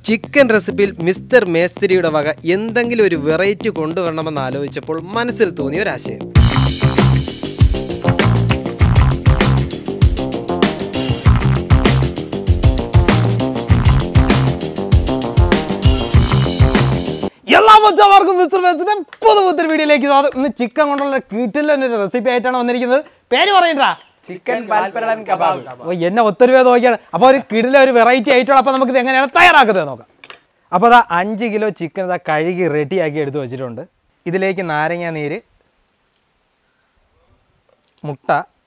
Chicken റെസിപ്പിയിൽ mister മേസ്തിരിയുടെ വക എന്തെങ്കിലും ഒരു വെറൈറ്റി കൊണ്ടുവരണമെന്ന് ആലോചിച്ചപ്പോൾ മനസ്സിൽ തോന്നിയ ഒരാശയം. എല്ലാ മച്ചന്മാർക്കും മിസ്റ്റർ മേസ്തിരിയുടെ പുതിയ വീഡിയോയിലേക്ക് സ്വാഗതം. ഇന്ന് ചിക്കൻ കൊണ്ടുള്ള കീട്ടിലൊരു റെസിപ്പി ആയിട്ടാണ് വന്നിരിക്കുന്നത്. പേര് പറയണ്ടാ, ചിക്കൻ പാൽപ്പരളൻ കബാബ്. എന്നെ ഒത്തിരി പേര് നോക്കിയാണ്. അപ്പോൾ ഒരു കിടില ഒരു വെറൈറ്റി ആയിട്ടുള്ള. അപ്പോൾ നമുക്കിത് എങ്ങനെയാണ് തയ്യാറാക്കുന്നത് നോക്കാം. അപ്പോൾ അതാ 5 കിലോ ചിക്കൻ ഇതാ കഴുകി റെഡിയാക്കി എടുത്ത് വെച്ചിട്ടുണ്ട്. ഇതിലേക്ക് നാരങ്ങ നീര്, മുട്ട,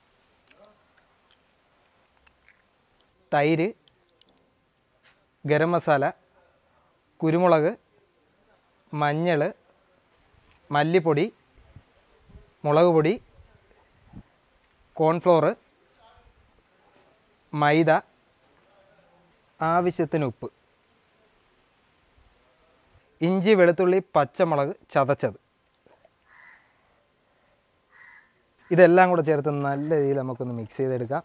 തൈര്, ഗരം മസാല, കുരുമുളക്, മഞ്ഞൾ, മല്ലിപ്പൊടി, മുളക് പൊടി, കോൺഫ്ലോർ, മൈദ, ആവശ്യത്തിന് ഉപ്പ്, ഇഞ്ചി, വെളുത്തുള്ളി, പച്ചമുളക് ചതച്ചത്, ഇതെല്ലാം കൂടെ ചേർത്ത് നല്ല രീതിയിൽ നമുക്കൊന്ന് മിക്സ് ചെയ്തെടുക്കാം.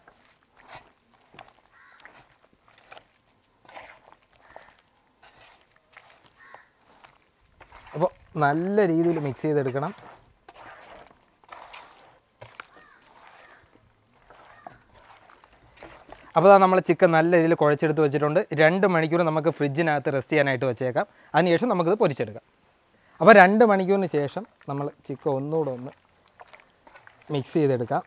അപ്പോൾ നല്ല രീതിയിൽ മിക്സ് ചെയ്തെടുക്കണം. അപ്പോൾ നമ്മൾ ചിക്കൻ നല്ല രീതിയിൽ കുഴച്ചെടുത്ത് വെച്ചിട്ടുണ്ട്. 2 മണിക്കൂർ നമുക്ക് ഫ്രിഡ്ജിനകത്ത് റെസ്റ്റ് ചെയ്യാനായിട്ട് വെച്ചേക്കാം. അതിനുശേഷം നമുക്കിത് പൊരിച്ചെടുക്കാം. അപ്പോൾ 2 മണിക്കൂറിന് ശേഷം നമ്മൾ ചിക്കൻ ഒന്നുകൂടെ ഒന്ന് മിക്സ് ചെയ്തെടുക്കാം.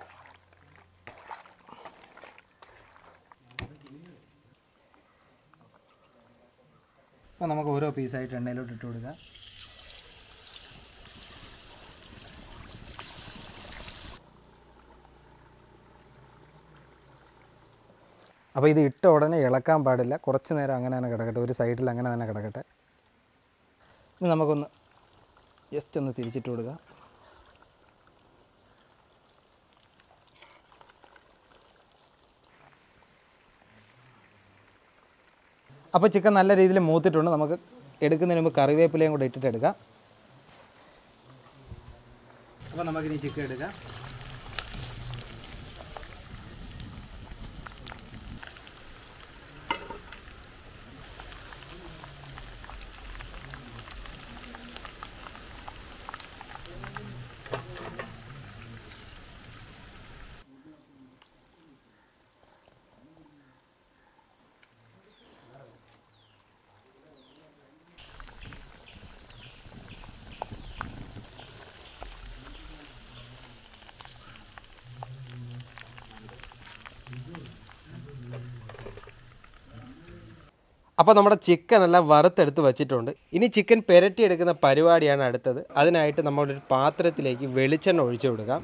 അപ്പോൾ നമുക്ക് ഓരോ പീസായിട്ട് എണ്ണയിലോട്ട് ഇട്ട് കൊടുക്കാം. അപ്പോൾ ഇത് ഇട്ട ഉടനെ ഇളക്കാൻ പാടില്ല. കുറച്ച് നേരം അങ്ങനെ തന്നെ കിടക്കട്ടെ, ഒരു സൈഡിൽ അങ്ങനെ തന്നെ കിടക്കട്ടെ. ഇനി നമുക്കൊന്ന് ജസ്റ്റ് ഒന്ന് തിരിച്ചിട്ട് കൊടുക്കുക. അപ്പോൾ ചിക്കൻ നല്ല രീതിയിൽ മൂത്തിട്ടുണ്ട്. നമുക്ക് എടുക്കുന്നതിന് മുമ്പ് കറിവേപ്പിലയും കൂടെ ഇട്ടിട്ട് എടുക്കാം. അപ്പോൾ നമുക്കിനി ചിക്കൻ എടുക്കാം. അപ്പോൾ നമ്മുടെ ചിക്കൻ എല്ലാം വറുത്തെടുത്ത് വെച്ചിട്ടുണ്ട്. ഇനി ചിക്കൻ പുരട്ടിയെടുക്കുന്ന പരിപാടിയാണ് അടുത്തത്. അതിനായിട്ട് നമ്മളൊരു പാത്രത്തിലേക്ക് വെളിച്ചെണ്ണ ഒഴിച്ചു കൊടുക്കാം.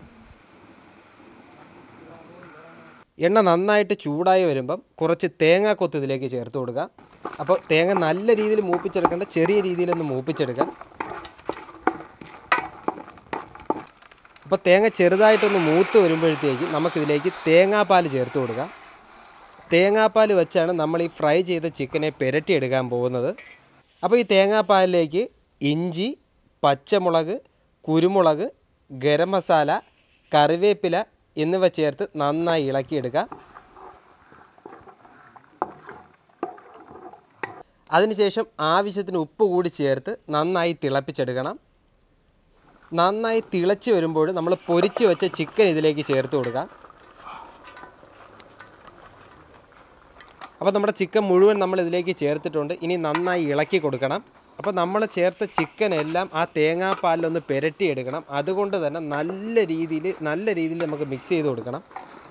എണ്ണ നന്നായിട്ട് ചൂടായി വരുമ്പം കുറച്ച് തേങ്ങാക്കൊത്ത് ഇതിലേക്ക് ചേർത്ത് കൊടുക്കാം. അപ്പോൾ തേങ്ങ നല്ല രീതിയിൽ മൂപ്പിച്ചെടുക്കേണ്ട, ചെറിയ രീതിയിലൊന്ന് മൂപ്പിച്ചെടുക്കാം. അപ്പോൾ തേങ്ങ ചെറുതായിട്ടൊന്ന് മൂത്ത് വരുമ്പോഴത്തേക്ക് നമുക്കിതിലേക്ക് തേങ്ങാപ്പാൽ ചേർത്ത് കൊടുക്കാം. തേങ്ങാപ്പാൽ വെച്ചാണ് നമ്മൾ ഈ ഫ്രൈ ചെയ്ത ചിക്കനെ പുരട്ടിയെടുക്കാൻ പോകുന്നത്. അപ്പോൾ ഈ തേങ്ങാപ്പാലിലേക്ക് ഇഞ്ചി, പച്ചമുളക്, കുരുമുളക്, ഗരം മസാല, കറിവേപ്പില എന്നിവ ചേർത്ത് നന്നായി ഇളക്കിയെടുക്കുക. അതിനുശേഷം ആവശ്യത്തിന് ഉപ്പ് കൂടി ചേർത്ത് നന്നായി തിളപ്പിച്ചെടുക്കണം. നന്നായി തിളച്ച് വരുമ്പോൾ നമ്മൾ പൊരിച്ച് വെച്ച ചിക്കൻ ഇതിലേക്ക് ചേർത്ത് കൊടുക്കാം. അപ്പോൾ നമ്മുടെ ചിക്കൻ മുഴുവൻ നമ്മൾ ഇതിലേക്ക് ചേർത്തിട്ടുണ്ട്. ഇനി നന്നായി ഇളക്കി കൊടുക്കണം. അപ്പോൾ നമ്മൾ ചേർത്ത ചിക്കൻ എല്ലാം ആ തേങ്ങാപ്പാലിലൊന്ന് പുരട്ടിയെടുക്കണം. അതുകൊണ്ട് തന്നെ നല്ല രീതിയിൽ നമുക്ക് മിക്സ് ചെയ്ത് കൊടുക്കണം.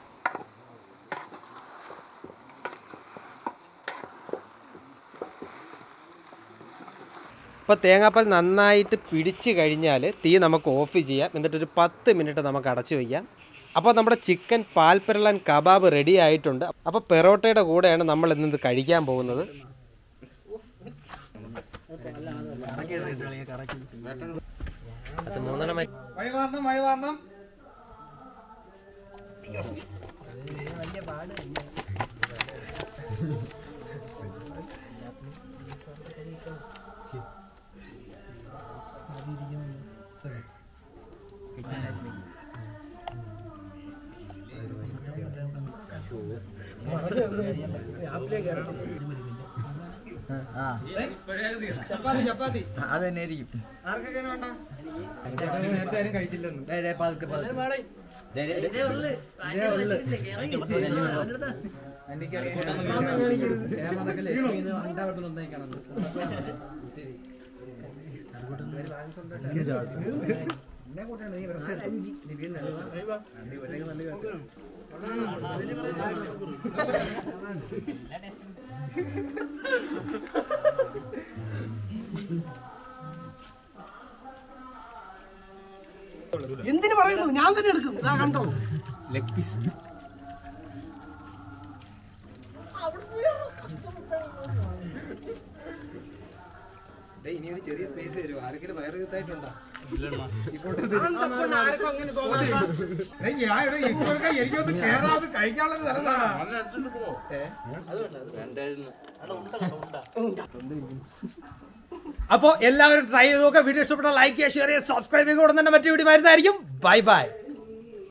അപ്പോൾ തേങ്ങാപ്പാൽ നന്നായിട്ട് പിടിച്ച് കഴിഞ്ഞാൽ തീ നമുക്ക് ഓഫ് ചെയ്യാം. എന്നിട്ടൊരു 10 മിനിറ്റ് നമുക്ക് അടച്ചു വയ്ക്കാം. അപ്പോൾ നമ്മുടെ ചിക്കൻ പാൽപ്പരളൻ കബാബ് റെഡി ആയിട്ടുണ്ട്. അപ്പോൾ പെറോട്ടയുടെ കൂടെയാണ് നമ്മൾ ഇന്ന് കഴിക്കാൻ പോകുന്നത്. ചപ്പാത്തി ചപ്പാത്തി അത് തന്നെ ആയിരിക്കും. ആർക്കൊക്കെയാണ് വേണ്ട? നേരത്തെ ആരും കഴിച്ചില്ലെന്ന്. എന്തിനു പറയുന്നു? ഞാൻ തന്നെ എടുക്കും. കണ്ടോ ലെഗ് പീസ്. ഇനി ഒരു ചെറിയ സ്പേസ് തരുമോ? ആരെങ്കിലും വയറ് യുദ്ധായിട്ടുണ്ടോ? എനിക്കൊന്ന് കേറാതെ കഴിക്കാനുള്ള സ്ഥലത്താണ്. അപ്പോൾ എല്ലാവരും ട്രൈ ചെയ്ത് നോക്കുക. വീഡിയോ ഇഷ്ടപ്പെട്ടാൽ ലൈക്ക് ചെയ്യുക, ഷെയർ ചെയ്യുക, സബ്സ്ക്രൈബ് ചെയ്യുക. ഉടൻ തന്നെ മറ്റു വീഡിയോ വരുന്നതായിരിക്കും. Bye by.